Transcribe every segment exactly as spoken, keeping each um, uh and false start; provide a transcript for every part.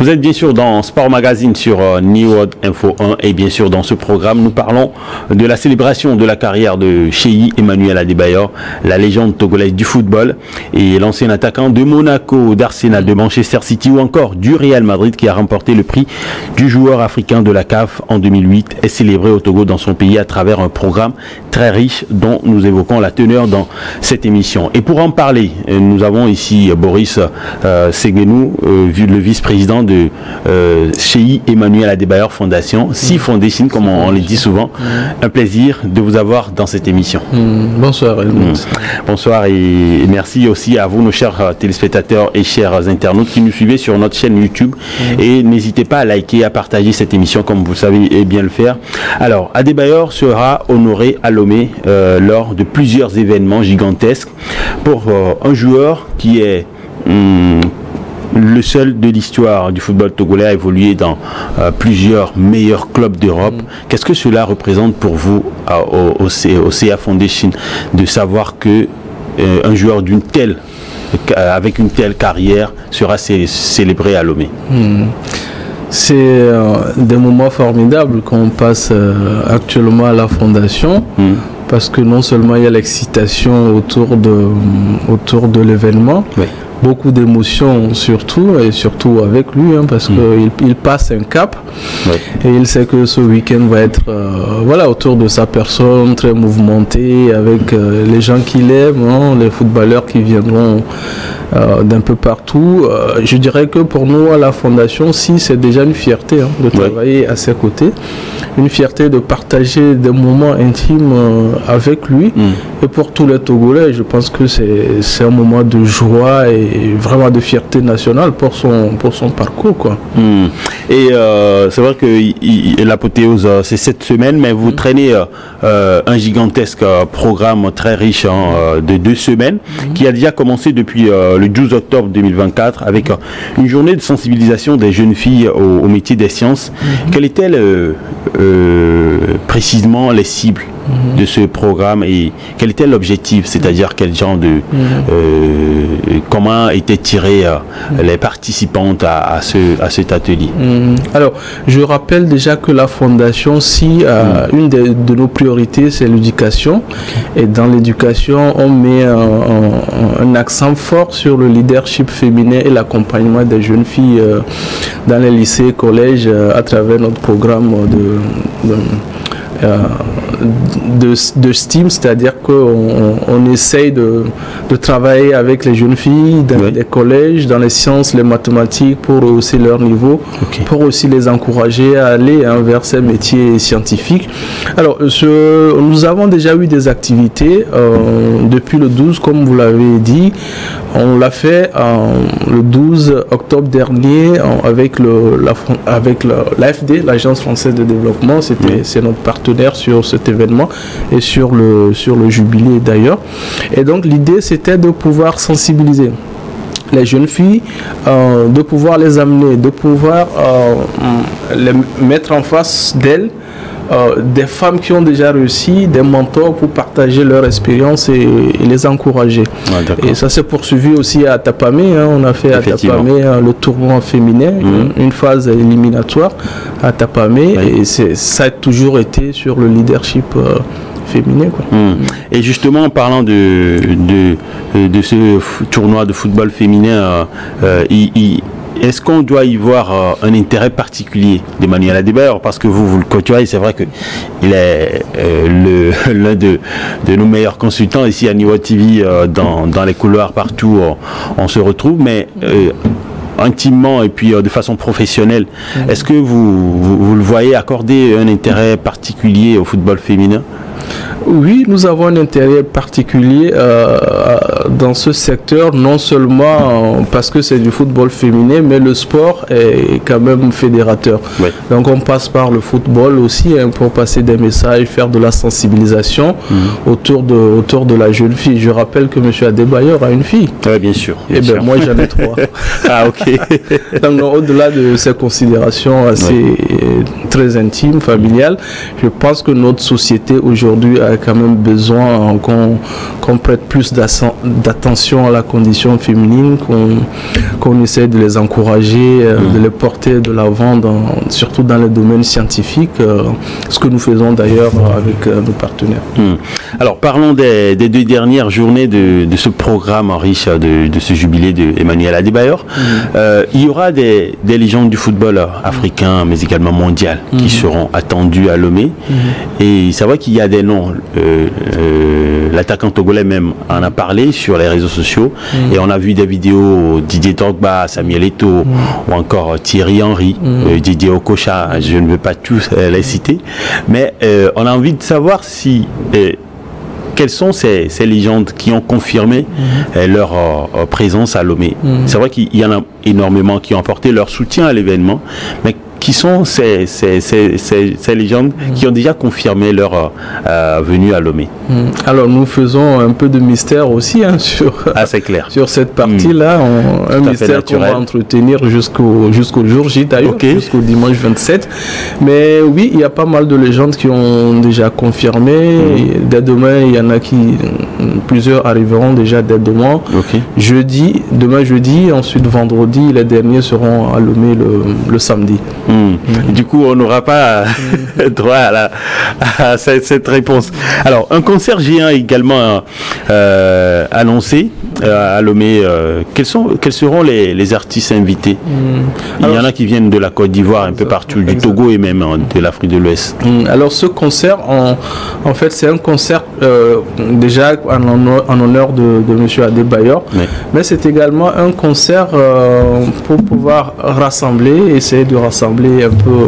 Vous êtes bien sûr dans Sport Magazine sur euh, New World Info un et bien sûr dans ce programme, nous parlons de la célébration de la carrière de Cheyi Emmanuel Adebayor, la légende togolaise du football et l'ancien attaquant de Monaco, d'Arsenal, de Manchester City ou encore du Real Madrid qui a remporté le prix du joueur africain de la C A F en deux mille huit est célébré au Togo dans son pays à travers un programme très riche dont nous évoquons la teneur dans cette émission. Et pour en parler, nous avons ici Boris euh, Seguenou, euh, le vice-président de euh, Cheyi Emmanuel Adebayor Fondation, C Foundation comme on, on le dit souvent. Un plaisir de vous avoir dans cette émission. Bonsoir. Mmh. Bonsoir et merci aussi à vous, nos chers téléspectateurs et chers internautes qui nous suivez sur notre chaîne YouTube. Mmh. Et n'hésitez pas à liker, à partager cette émission comme vous savez bien le faire. Alors, Adebayor sera honoré à Lomé euh, lors de plusieurs événements gigantesques pour euh, un joueur qui est hum, le seul de l'histoire du football togolais à évoluer dans euh, plusieurs meilleurs clubs d'Europe. Mmh. Qu'est-ce que cela représente pour vous euh, au, au, C, au C A Foundation de savoir que euh, un joueur d'une telle, euh, avec une telle carrière sera cé célébré à Lomé? Mmh. C'est euh, des moments formidables qu'on passe euh, actuellement à la Fondation. Mmh. Parce que non seulement il y a l'excitation autour de, autour de l'événement, oui. Beaucoup d'émotions surtout, et surtout avec lui, hein, parce mmh. qu'il il passe un cap, oui. Et il sait que ce week-end va être euh, voilà, autour de sa personne, très mouvementé, avec euh, les gens qu'il aime, hein, les footballeurs qui viendront euh, d'un peu partout. Euh, je dirais que pour nous, à la Fondation, si c'est déjà une fierté hein, de travailler oui. à ses côtés, une fierté de partager des moments intimes euh, avec lui, mmh. et pour tous les Togolais, je pense que c'est un moment de joie et Et vraiment de fierté nationale pour son, pour son parcours, quoi. Mmh. Et euh, c'est vrai que l'apothéose, c'est cette semaine, mais vous mmh. traînez euh, un gigantesque programme très riche hein, de deux semaines, mmh. qui a déjà commencé depuis euh, le douze octobre deux mille vingt-quatre avec euh, une journée de sensibilisation des jeunes filles au, au métier des sciences. Mmh. Quelles étaient euh, euh, précisément les cibles Mmh. de ce programme et quel était l'objectif, c'est-à-dire quel genre de mmh. euh, comment étaient tirées euh, mmh. les participantes à, à, ce, à cet atelier? Mmh. Alors, je rappelle déjà que la Fondation, si euh, mmh. une de, de nos priorités, c'est l'éducation. Okay. Et dans l'éducation, on met un, un, un accent fort sur le leadership féminin et l'accompagnement des jeunes filles euh, dans les lycées, collèges, euh, à travers notre programme de, de Euh, de, de STEAM, c'est-à-dire qu'on on essaye de, de travailler avec les jeunes filles dans oui. les collèges, dans les sciences, les mathématiques, pour hausser leur niveau, okay. pour aussi les encourager à aller hein, vers ces métiers scientifiques. Alors, ce, nous avons déjà eu des activités euh, depuis le douze, comme vous l'avez dit. On l'a fait euh, le douze octobre dernier euh, avec le, la, avec l'A F D, l'Agence française de développement. C'était, oui. c'est notre partenaire sur cet événement et sur le, sur le jubilé d'ailleurs. Et donc l'idée c'était de pouvoir sensibiliser les jeunes filles, euh, de pouvoir les amener, de pouvoir euh, les mettre en face d'elles. Euh, des femmes qui ont déjà réussi, des mentors pour partager leur expérience et, et les encourager. Ouais, et ça s'est poursuivi aussi à Tapamé. Hein. On a fait à Tapamé hein, le tournoi féminin, mmh. une, une phase éliminatoire à Tapamé. Ouais. Et ça a toujours été sur le leadership euh, féminin. Quoi. Mmh. Et justement, en parlant de, de, de ce tournoi de football féminin, euh, il, il est-ce qu'on doit y voir euh, un intérêt particulier d'Emmanuel Adebayor? Parce que vous, vous le côtoyez, c'est vrai qu'il est euh, l'un de, de nos meilleurs consultants ici à New World T V, euh, dans, dans les couloirs partout, on, on se retrouve, mais euh, intimement et puis euh, de façon professionnelle, mmh. est-ce que vous, vous, vous le voyez accorder un intérêt particulier au football féminin? Oui, nous avons un intérêt particulier euh, dans ce secteur, non seulement euh, parce que c'est du football féminin, mais le sport est quand même fédérateur. Oui. Donc on passe par le football aussi hein, pour passer des messages, faire de la sensibilisation mmh. autour, de, autour de la jeune fille. Je rappelle que M. Adebayor a une fille. Oui, bien sûr. Et bien moi j'en ai trois. Ah ok. Donc au-delà de ces considérations assez oui. très intimes, familiales, je pense que notre société aujourd'hui aujourd'hui a quand même besoin qu'on qu'on prête plus d'attention à la condition féminine, qu'on qu'on essaie de les encourager, euh, mmh. de les porter de l'avant, surtout dans le domaine scientifique, euh, ce que nous faisons d'ailleurs avec euh, nos partenaires. Mmh. Alors parlons des, des deux dernières journées de, de ce programme riche de, de ce jubilé de Emmanuel Adebayor. Mmh. Euh, il y aura des, des légendes du football africain, mais également mondial, mmh. qui seront attendues à Lomé. Mmh. Et c'est vrai qu'il y a des noms. Euh, euh, L'attaquant togolais même en a parlé sur les réseaux sociaux. Mmh. Et on a vu des vidéos Didier Drogba, Samuel Eto'o, mmh. ou encore Thierry Henry, mmh. euh, Didier Okocha. Je ne veux pas tous euh, les citer. Mais euh, on a envie de savoir si... Euh, quelles sont ces, ces légendes qui ont confirmé mmh. euh, leur euh, présence à Lomé. Mmh. C'est vrai qu'il y en a énormément qui ont apporté leur soutien à l'événement, mais qui sont ces, ces, ces, ces, ces légendes mmh. qui ont déjà confirmé leur euh, venue à Lomé. Mmh. Alors nous faisons un peu de mystère aussi hein, sur, ah, c'est clair. sur cette partie-là, mmh. un mystère qu'on va entretenir jusqu'au jusqu'au jour J d'ailleurs, okay. jusqu'au dimanche vingt-sept. Mais oui, il y a pas mal de légendes qui ont déjà confirmé. Mmh. Dès demain, il y en a qui, plusieurs arriveront déjà dès demain. Okay. Jeudi, demain jeudi, ensuite vendredi, les derniers seront à Lomé le, le samedi. Mmh. Mmh. Du coup, on n'aura pas mmh. droit à, la, à cette, cette réponse. Alors, un concert géant également euh, annoncé euh, à Lomé. Euh, quels, sont, quels seront les, les artistes invités? mmh. Il Alors, y en a qui viennent de la Côte d'Ivoire, un peu partout, du Togo et même hein, de l'Afrique de l'Ouest. mmh. Alors, ce concert, en, en fait, c'est un concert euh, déjà en honneur, en honneur de, de M. Adebayor, oui. mais c'est également un concert euh, pour pouvoir rassembler, essayer de rassembler un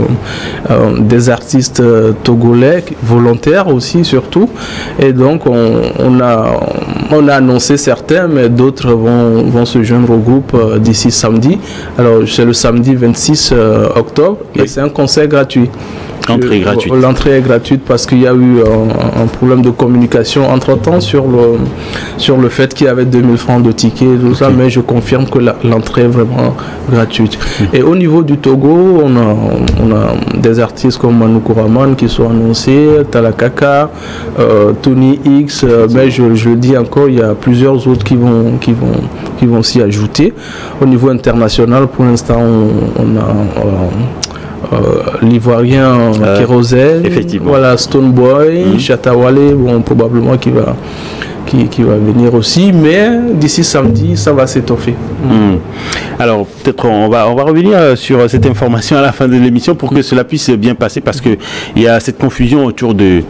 peu euh, des artistes euh, togolais, volontaires aussi surtout. Et donc on, on, a, on a annoncé certains, mais d'autres vont, vont se joindre au groupe euh, d'ici samedi. Alors c'est le samedi vingt-six euh, octobre oui. et c'est un concert gratuit. L'entrée est gratuite. L'entrée est gratuite parce qu'il y a eu un, un problème de communication entre-temps sur le, sur le fait qu'il y avait deux mille francs de tickets, tout okay. ça, mais je confirme que l'entrée est vraiment gratuite. Mmh. Et au niveau du Togo, on a, on a des artistes comme Manu Kouraman qui sont annoncés, Talakaka, euh, Tony X, euh, mais je, je le dis encore, il y a plusieurs autres qui vont, qui vont, qui vont s'y ajouter. Au niveau international, pour l'instant, on, on a... Euh, Euh, l'Ivoirien euh, Kérosène, voilà, Stoneboy, mmh. Chatawale, bon, probablement qui va, qui, qui va venir aussi, mais d'ici samedi, ça va s'étoffer. Mmh. Alors, peut-être on va, on va revenir sur cette information à la fin de l'émission pour que cela puisse bien passer, parce qu'il y a cette confusion autour de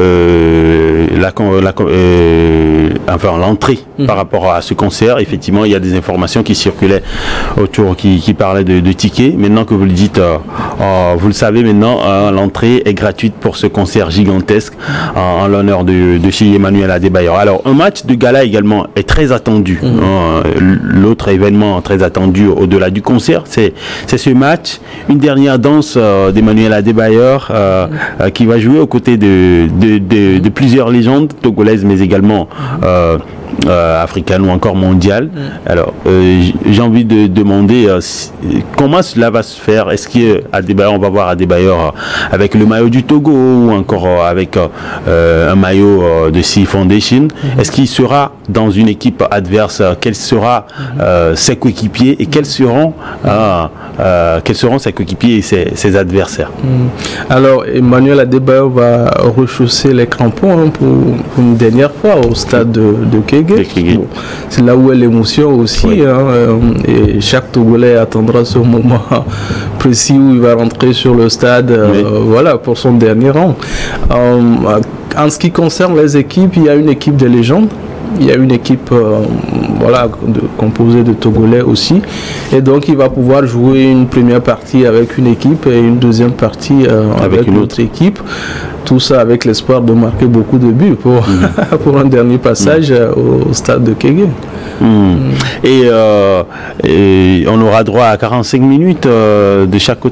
euh, la, la, euh, enfin, l'entrée mmh. par rapport à ce concert. Effectivement, il y a des informations qui circulaient autour, qui, qui parlaient de, de tickets. Maintenant que vous le dites, euh, euh, vous le savez maintenant, euh, l'entrée est gratuite pour ce concert gigantesque en, en l'honneur de, de chez Emmanuel Adebayor. Alors, un match de gala également est très attendu. Mmh. Hein, l'autre événement très attendu au-delà du concert, c'est ce match, une dernière danse euh, d'Emmanuel Adebayor euh, euh, qui va jouer aux côtés de, de, de, de plusieurs légendes togolaises, mais également euh, euh, africaines ou encore mondiales. Mm. Alors, euh, j'ai envie de demander euh, si, comment cela va se faire. Est-ce qu'Adebayor, on va voir Adebayor euh, avec le maillot du Togo ou encore euh, avec euh, un maillot euh, de Sea Foundation? Mm. Est-ce qu'il sera dans une équipe adverse? Quel sera euh, ses coéquipiers et quels seront, euh, euh, quels seront ses coéquipiers et ses, ses adversaires? Mm. Alors, Emmanuel Adebayor va rechausser les crampons hein, pour, pour une dernière fois au stade de, de Kégué. Bon, c'est là où est l'émotion aussi. Oui. Hein, et chaque Togolais attendra ce moment précis où il va rentrer sur le stade oui. euh, voilà, pour son dernier rang. Euh, en ce qui concerne les équipes, il y a une équipe de légendes. Il y a une équipe euh, voilà, de, composée de Togolais aussi. Et donc, il va pouvoir jouer une première partie avec une équipe et une deuxième partie euh, avec, avec une autre équipe. Tout ça avec l'espoir de marquer beaucoup de buts pour, mmh. pour un dernier passage mmh. au stade de Kégué. Mmh. Mmh. Et, euh, et on aura droit à quarante-cinq minutes euh, de chaque côté?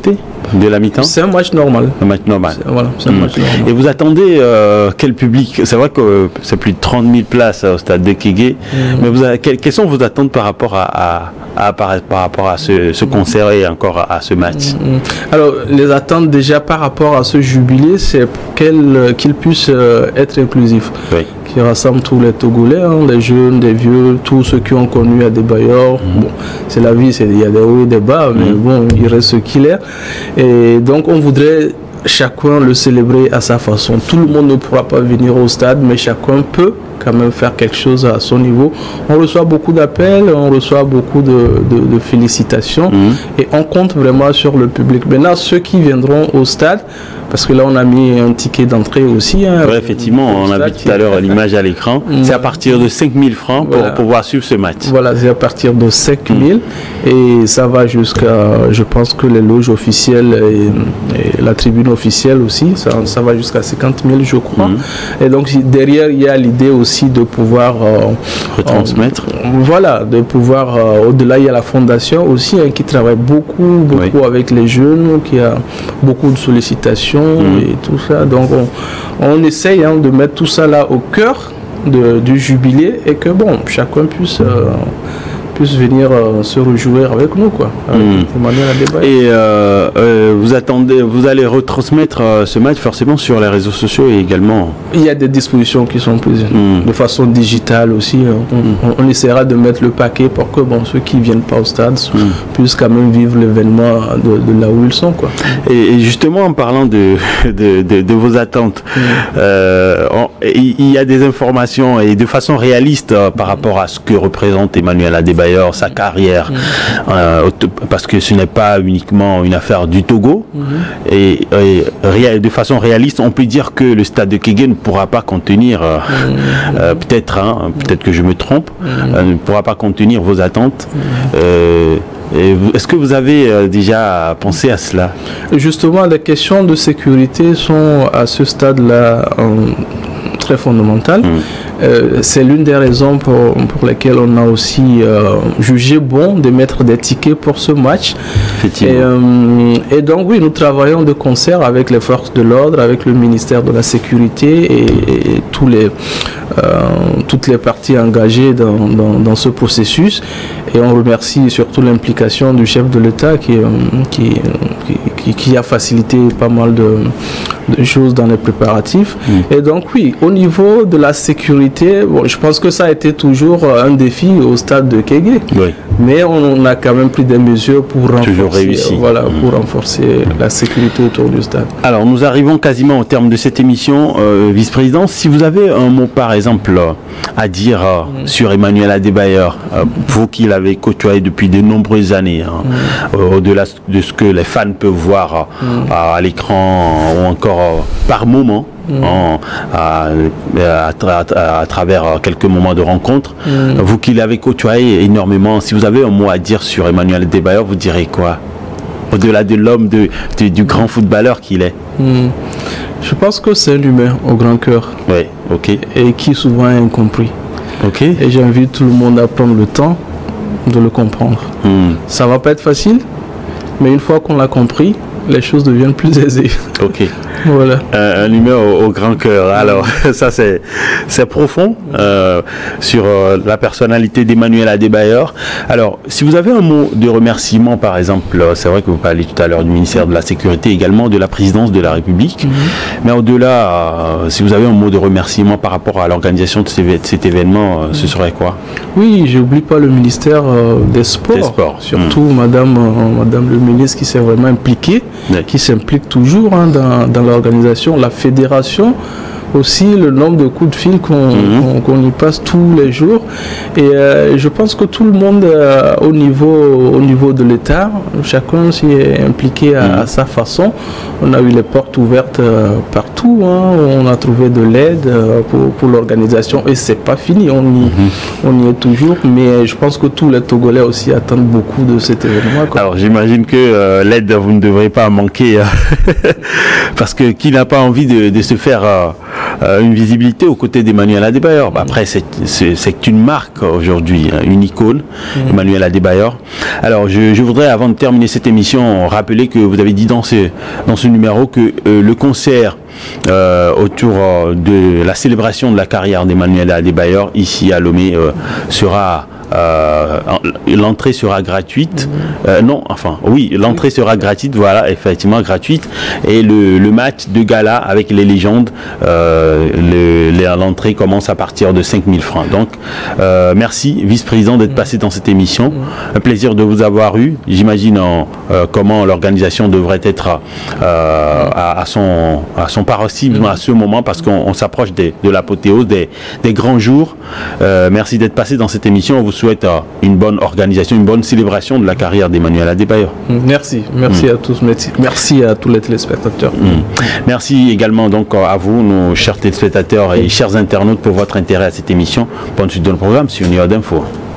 De la mi-temps? C'est un match normal. Un match normal. Voilà, c'est un mmh. match normal. Et vous attendez euh, quel public? C'est vrai que euh, c'est plus de trente mille places au stade de Kégué, mmh. mais vous avez, quelles, quelles sont vos attentes par rapport à, à, à, par, par rapport à ce, ce concert et encore à, à ce match? mmh. Alors, les attentes déjà par rapport à ce jubilé, c'est qu'il qu'il puisse euh, être inclusif. Oui. Qui rassemble tous les Togolais, hein, les jeunes, les vieux, tous ceux qui ont connu Adebayor. Mmh. Bon, c'est la vie, il y a des hauts et des bas, mais mmh. bon, il reste ce qu'il est. Et donc, on voudrait chacun le célébrer à sa façon. Tout le monde ne pourra pas venir au stade, mais chacun peut quand même faire quelque chose à son niveau. On reçoit beaucoup d'appels, on reçoit beaucoup de, de, de félicitations mmh. et on compte vraiment sur le public. Maintenant, ceux qui viendront au stade, parce que là on a mis un ticket d'entrée aussi. Hein, ouais, effectivement, on a vu tout à l'heure l'image à l'écran. C'est à partir de cinq mille francs pour voilà. pouvoir suivre ce match. Voilà, c'est à partir de cinq mille mmh. et ça va jusqu'à, je pense que les loges officielles et, et la tribune officielle aussi, ça, ça va jusqu'à cinquante mille je crois. Mmh. Et donc derrière il y a l'idée aussi de pouvoir euh, retransmettre. Euh, voilà, de pouvoir, euh, au-delà il y a la fondation aussi hein, qui travaille beaucoup, beaucoup oui. avec les jeunes, qui a beaucoup de sollicitations. Mmh. Et tout ça, donc on, on essaye hein, de mettre tout ça là au cœur de, du jubilé et que bon, chacun puisse, euh, puisse venir euh, se réjouir avec nous quoi. Avec mmh. Et euh, euh, vous attendez, vous allez retransmettre euh, ce match forcément sur les réseaux sociaux et également. Il y a des dispositions qui sont prises mmh. de façon digitale aussi. On, mmh. on, on essaiera de mettre le paquet pour que bon ceux qui viennent pas au stade mmh. puissent quand même vivre l'événement de, de là où ils sont quoi. Et, et justement en parlant de de, de, de vos attentes, mmh. euh, on, il y a des informations et de façon réaliste euh, par rapport à ce que représente Emmanuel Adebayor, sa carrière, mmh. euh, parce que ce n'est pas uniquement une affaire du Togo. Mmh. Et, et de façon réaliste, on peut dire que le stade de Kégué ne pourra pas contenir, euh, mmh. euh, peut-être, hein, peut-être que je me trompe, mmh. euh, ne pourra pas contenir vos attentes. Mmh. Euh, Est-ce que vous avez euh, déjà pensé à cela? Justement, les questions de sécurité sont à ce stade-là euh, très fondamentales. Mmh. Euh, c'est l'une des raisons pour, pour lesquelles on a aussi euh, jugé bon de mettre des tickets pour ce match. Et, euh, et donc oui, nous travaillons de concert avec les forces de l'ordre, avec le ministère de la Sécurité et, et tous les, euh, toutes les parties engagées dans, dans, dans ce processus. Et on remercie surtout l'implication du chef de l'État qui, qui, qui, qui a facilité pas mal de, de choses dans les préparatifs. Mmh. Et donc oui, au niveau de la sécurité, bon, je pense que ça a été toujours un défi au stade de Kégué. Oui. Mais on a quand même pris des mesures pour renforcer, voilà, mmh. pour renforcer la sécurité autour du stade. Alors nous arrivons quasiment au terme de cette émission, euh, vice-président. Si vous avez un mot par exemple à dire euh, mmh. sur Emmanuel Adebayor, euh, vous qui l'avez côtoyé depuis de nombreuses années, hein, mmh. euh, au-delà de ce que les fans peuvent voir mmh. à, à l'écran ou encore euh, par moment, Mmh. En, à, à, à, à travers quelques moments de rencontre. Mmh. Vous qui l'avez côtoyé énormément, si vous avez un mot à dire sur Emmanuel Adebayor, vous direz quoi? Au-delà de l'homme, de, de, du grand footballeur qu'il est. Mmh. Je pense que c'est un humain au grand cœur. Oui, ok. Et qui souvent est incompris. Ok. Et j'invite tout le monde à prendre le temps de le comprendre. Mmh. Ça va pas être facile, mais une fois qu'on l'a compris, les choses deviennent plus aisées. Ok. Voilà. Euh, un humain au, au grand cœur. Alors, ça c'est c'est profond euh, sur euh, la personnalité d'Emmanuel Adebayor. Alors, si vous avez un mot de remerciement, par exemple, c'est vrai que vous parliez tout à l'heure du ministère de la Sécurité, également de la présidence de la République. Mm-hmm. Mais au-delà, euh, si vous avez un mot de remerciement par rapport à l'organisation de, de cet événement, euh, ce serait quoi? Oui, j'oublie pas le ministère euh, des Sports. Des sports. Surtout mm. Madame, euh, Madame le ministre qui s'est vraiment impliquée, oui. qui s'implique toujours hein, dans, dans l'organisation, la fédération aussi, le nombre de coups de fil qu'on mmh. qu'on, qu'on y passe tous les jours. Et euh, je pense que tout le monde euh, au, niveau, au niveau de l'État, chacun s'y est impliqué à, mmh. à sa façon. On a eu les portes ouvertes euh, partout, hein. On a trouvé de l'aide euh, pour, pour l'organisation et c'est pas fini, on y, mmh. on y est toujours, mais je pense que tous les Togolais aussi attendent beaucoup de cet événement, quoi. Alors j'imagine que euh, l'aide, vous ne devrez pas manquer, parce que qui n'a pas envie de, de se faire euh, euh, une visibilité aux côtés d'Emmanuel Adebayor. Bah, après, c'est une marque aujourd'hui, une icône, mmh. Emmanuel Adebayor. Alors, je, je voudrais, avant de terminer cette émission, rappeler que vous avez dit dans ce, dans ce numéro que euh, le concert euh, autour euh, de la célébration de la carrière d'Emmanuel Adebayor ici à Lomé euh, sera... Euh, l'entrée sera gratuite. Mmh. Euh, non, enfin, oui, l'entrée sera gratuite, voilà, effectivement gratuite. Et le, le match de gala avec les légendes, euh, l'entrée commence à partir de cinq mille francs. Donc, euh, merci, vice-président, d'être mmh. passé dans cette émission. Mmh. Un plaisir de vous avoir eu. J'imagine euh, comment l'organisation devrait être euh, à, à, son, à son paroxysme mmh. à ce moment, parce qu'on s'approche de l'apothéose, des, des grands jours. Euh, merci d'être passé dans cette émission. On vous souhaite une bonne organisation, une bonne célébration de la carrière d'Emmanuel Adebayor. Merci, merci mmh. à tous, merci, merci à tous les téléspectateurs. Mmh. Merci également donc à vous, nos chers téléspectateurs et chers internautes, pour votre intérêt à cette émission. Bonne suite de le programme sur New York Info.